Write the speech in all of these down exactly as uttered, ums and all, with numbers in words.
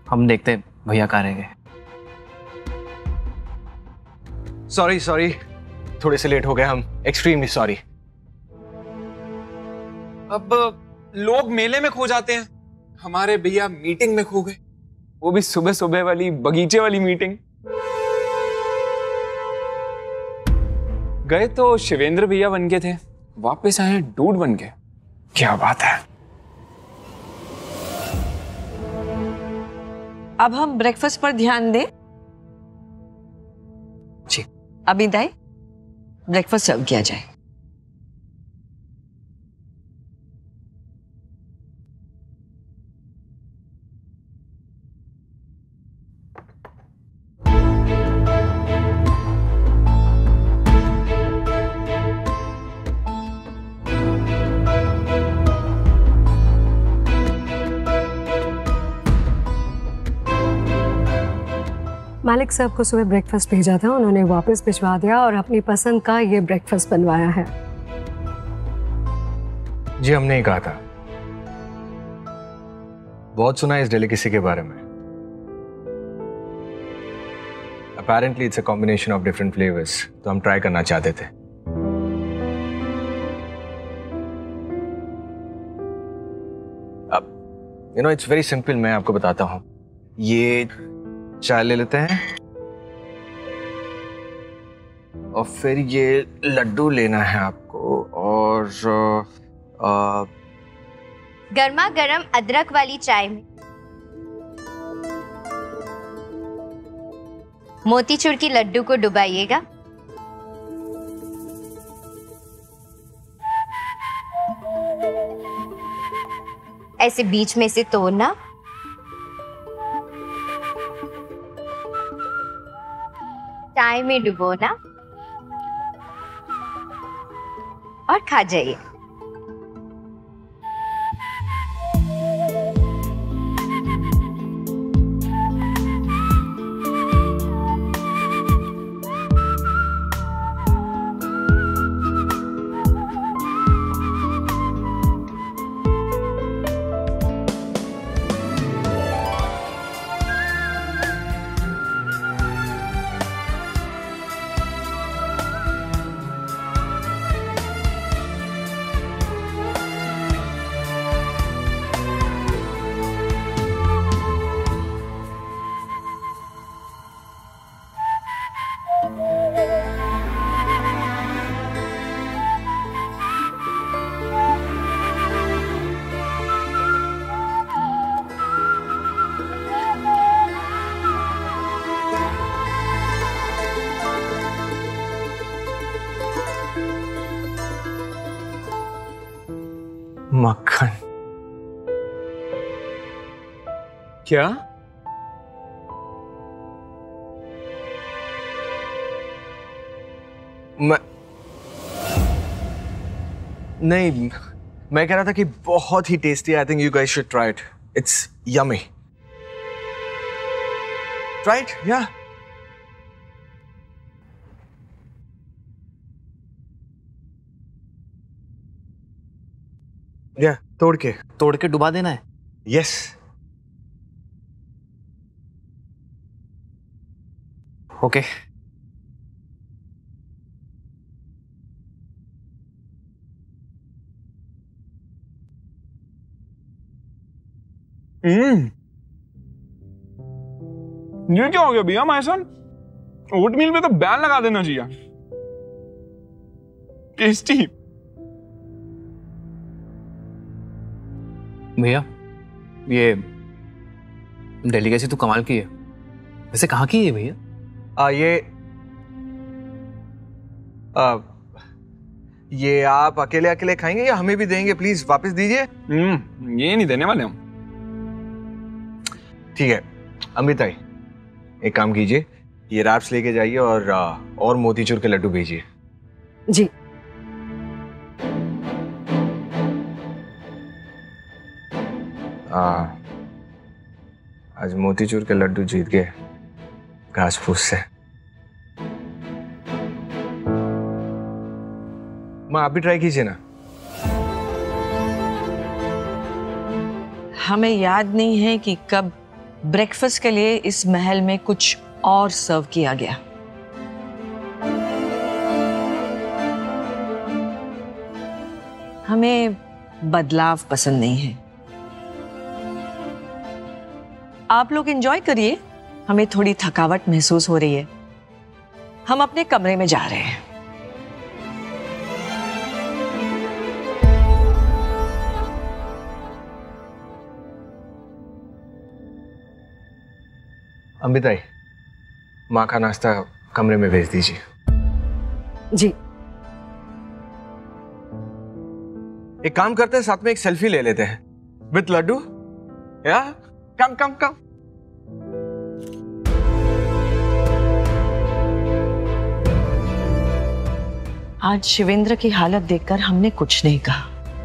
हम देखते हैं भैया कहाँ रह गए। सॉरी सॉरी, थोड़े से लेट हो गए हम, एक्सट्रीमली सॉरी। अब लोग मेले में खो जाते हैं, हमारे भैया मीटिंग में खो गए, वो भी सुबह सुबह वाली बगीचे वाली मीटिंग। गए तो शिवेंद्र भैया बन के थे, वापस आए डूड बन के। क्या बात है। अब हम ब्रेकफास्ट पर ध्यान दें। जी। अभी दाई ब्रेकफास्ट सर्व किया जाए। मालिक साहब को सुबह ब्रेकफास्ट भेजा था, उन्होंने वापस भिजवा दिया और अपनी पसंद का ये ब्रेकफास्ट बनवाया है। जी हमने ही कहा था, बहुत सुना है इस डेलिकेसी के बारे में। Apparently it's a combination of different flavours, तो हम ट्राई करना चाहते थे। अब you know it's very simple, मैं आपको बताता हूं। ये चाय ले लेते हैं और फिर ये लड्डू लेना है आपको, और आ, गर्मा गर्म अदरक वाली चाय में मोतीचूर की लड्डू को डुबाइएगा। ऐसे बीच में से तोड़ना, चाय में डुबोना और खा जाइए। मक्खन। क्या? मैं नहीं, मैं कह रहा था कि बहुत ही tasty. I think you guys should try it, it's yummy. Try it, या या तोड़ के तोड़ के डुबा देना है। यस। ओके। हम्म, ये क्या हो गया भैया हमारे साथ? ओटमील पे तो बैन लगा देना चाहिए। टेस्टी। भैया ये डेलीकेसी तो कमाल की है, वैसे कहाँ की है भैया? आ, ये आ, ये आप अकेले अकेले खाएंगे या हमें भी देंगे? प्लीज वापस दीजिए। हम्म, ये नहीं देने वाले हम। ठीक है अमृताई, एक काम कीजिए, ये रैप्स लेके जाइए और आ, और मोतीचूर के लड्डू भेजिए। जी। आ, आज मोतीचूर के लड्डू जीत गए घास फूस से। माँ आप भी ट्राई कीजिए ना। हमें याद नहीं है कि कब ब्रेकफास्ट के लिए इस महल में कुछ और सर्व किया गया। हमें बदलाव पसंद नहीं है। आप लोग एंजॉय करिए, हमें थोड़ी थकावट महसूस हो रही है। हम अपने कमरे में जा रहे हैं। अमृताई, माँ का नाश्ता कमरे में भेज दीजिए। जी। एक काम करते हैं, साथ में एक सेल्फी ले लेते हैं विद लड्डू। या कम कम कम। आज शिवेंद्र की हालत देखकर हमने कुछ नहीं कहा,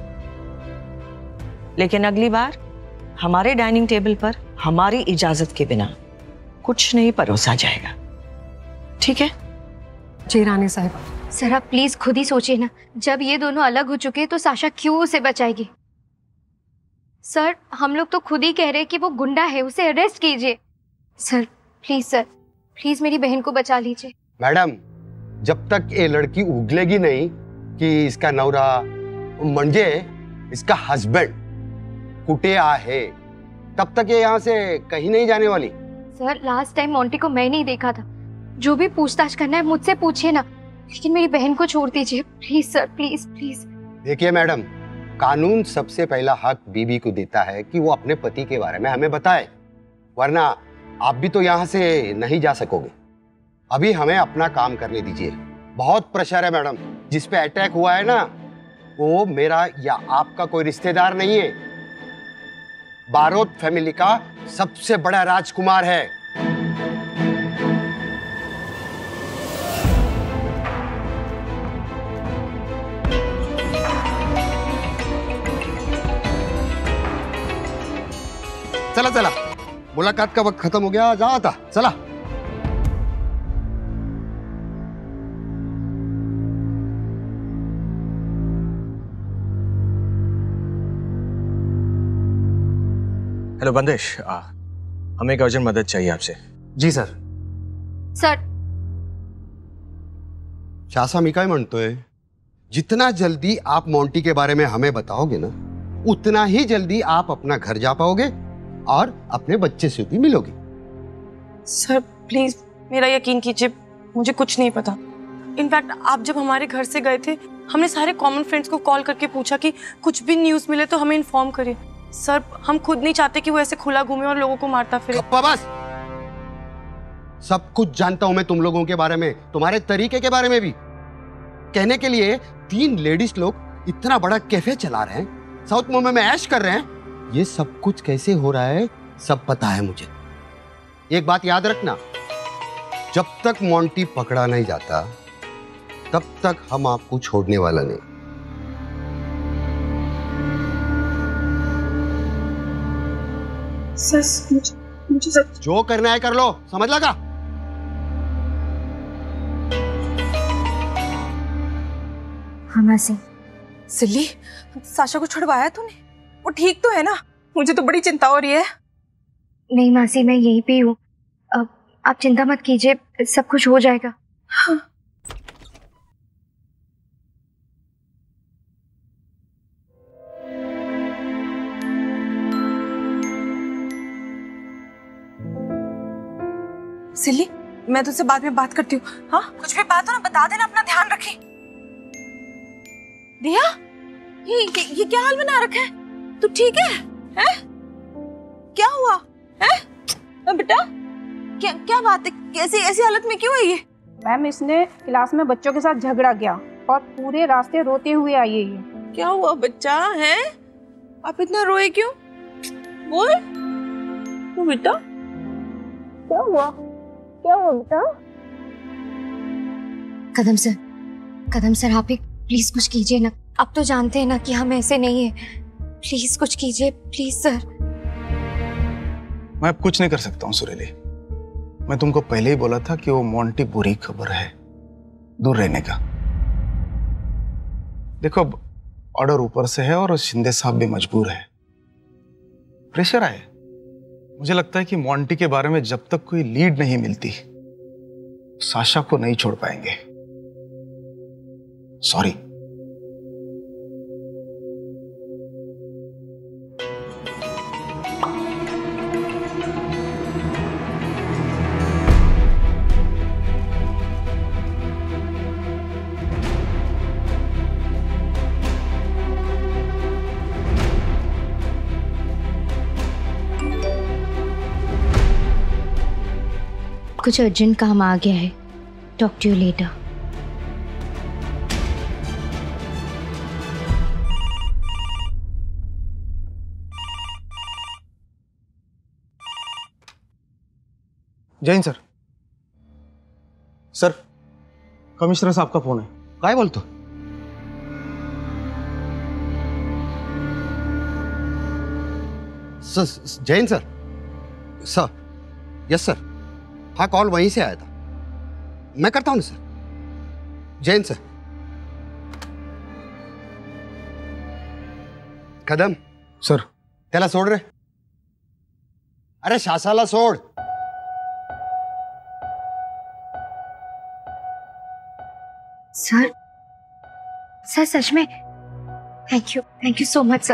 लेकिन अगली बार हमारे डाइनिंग टेबल पर हमारी इजाजत के बिना कुछ नहीं परोसा जाएगा, ठीक है? जी रानी साहब। सर आप प्लीज खुद ही सोचिए ना, जब ये दोनों अलग हो चुके हैं तो साशा क्यों उसे बचाएगी? सर हम लोग तो खुद ही कह रहे हैं कि वो गुंडा है, उसे अरेस्ट कीजिए। सर प्लीज, सर प्लीज मेरी बहन को बचा लीजिए। मैडम, जब तक ये लड़की उगलेगी नहीं कि इसका नौरा म्हणजे इसका हस्बैंड कुटिया है, तब तक ये यहाँ से कहीं नहीं जाने वाली। सर लास्ट टाइम मोंटी को मैं नहीं देखा था, जो भी पूछताछ करना है मुझसे पूछिए ना, लेकिन मेरी बहन को छोड़ दीजिए प्लीज सर, प्लीज प्लीज। देखिए मैडम, कानून सबसे पहला हक बीवी को देता है कि वो अपने पति के बारे में हमें बताए, वरना आप भी तो यहाँ से नहीं जा सकोगे। अभी हमें अपना काम करने दीजिए। बहुत प्रेशर है मैडम। जिस पे अटैक हुआ है ना, वो मेरा या आपका कोई रिश्तेदार नहीं है, बारोट फैमिली का सबसे बड़ा राजकुमार है। चला चला, मुलाकात का वक्त खत्म हो गया, जा था, चला। हेलो बंदेश, हमें एक अर्जेंट मदद चाहिए आपसे। जी सर। सर शासा मी काय म्हणतोय, जितना जल्दी आप मोंटी के बारे में हमें बताओगे ना, उतना ही जल्दी आप अपना घर जा पाओगे और अपने बच्चे से भी मिलोगे। सर प्लीज मेरा यकीन कीजिए, मुझे कुछ नहीं पता। इनफैक्ट आप जब हमारे घर से गए थे, हमने सारे कॉमन फ्रेंड्स को कॉल करके पूछा कि कुछ भी न्यूज़ मिले तो हमें इन्फॉर्म करें। सर हम खुद नहीं चाहते कि वो ऐसे खुला घूमे और लोगों को मारता फिरे। बस, सब कुछ जानता हूं मैं तुम लोगों के बारे में, तुम्हारे तरीके के बारे में भी। कहने के लिए तीन लेडीज लोग इतना बड़ा कैफे चला रहे हैं, साउथ मुंबई में ऐश कर रहे हैं, ये सब कुछ कैसे हो रहा है सब पता है मुझे। एक बात याद रखना, जब तक मोंटी पकड़ा नहीं जाता तब तक हम आपको छोड़ने वाला नहीं। सर मुझे, मुझे सच... जो करना है कर लो, समझ लगा? हाँ मासी। सिल्ली, साशा को छुड़वाया तूने? वो ठीक तो है ना? मुझे तो बड़ी चिंता हो रही है। नहीं मासी, मैं यहीं पे हूँ, अब आप चिंता मत कीजिए, सब कुछ हो जाएगा। हाँ। सिल्ली, मैं तुझसे बाद में बात करती हूँ। हाँ, कुछ भी बात हो ना बता देना, अपना ध्यान रखी। दिया, ये, ये ये क्या हाल बना रखा है? तू ठीक है? हैं? क्या हुआ? हैं? बेटा, क्या क्या बात है? कैसी ऐसी हालत में क्यों है ये? मैम, इसने क्लास में बच्चों के साथ झगड़ा किया और पूरे रास्ते रोते हुए आई है ये। क्या हुआ बच्चा? है? आप इतना रोए क्यों? बोल। तो बेटा, क्या हुआ? क्या हुआ बेटा? कदम सर, कदम सर आप एक प्लीज कुछ कीजिए ना, आप तो जानते हैं ना कि हम ऐसे नहीं है, प्लीज कुछ कीजिए प्लीज सर। मैं अब कुछ नहीं कर सकता हूँ सुरीली, मैं तुमको पहले ही बोला था कि वो मोंटी बुरी खबर है, दूर रहने का। देखो अब ऑर्डर ऊपर से है और शिंदे साहब भी मजबूर है, प्रेशर आए, मुझे लगता है कि मोंटी के बारे में जब तक कोई लीड नहीं मिलती साशा को नहीं छोड़ पाएंगे। सॉरी। कुछ अर्जेंट काम आ गया है। Talk to you later. Jain sir. Sir, commissioner साहब का फोन है। काय बोलतो? Sir, Jain sir. Sir, yes sir. हाँ, कॉल वहीं से आया था। मैं करता हूँ ना sir. Jain sir. Kadam sir. त्याला सोड रे। अरे शासाला सोड। सर, सर सच में thank you, thank you so much sir.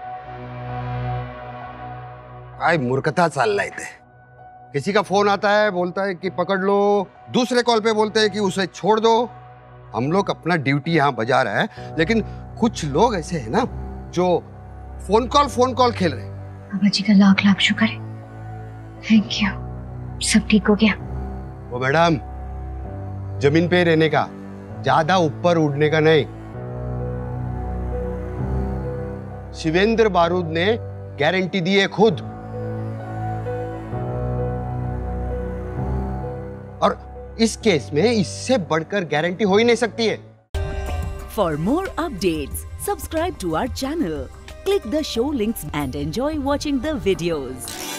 काय मूर्खता चाललाय ते। किसी का फोन आता है, बोलता है कि पकड़ लो, दूसरे कॉल पे बोलते हैं कि उसे छोड़ दो। हम लोग अपना ड्यूटी यहाँ बजा रहे हैं, लेकिन कुछ लोग ऐसे हैं ना जो फोन कॉल फोन कॉल खेल रहे हैं। बाबा जी का लाख लाख शुक्र है। थैंक यू, सब ठीक हो गया। वो मैडम, जमीन पे रहने का, ज्यादा ऊपर उड़ने का नहीं। शिवेंद्र बारूद ने गारंटी दी है खुद, और इस केस में इससे बढ़कर गारंटी हो ही नहीं सकती है। For more updates, subscribe to our channel, click the show links and enjoy watching the videos.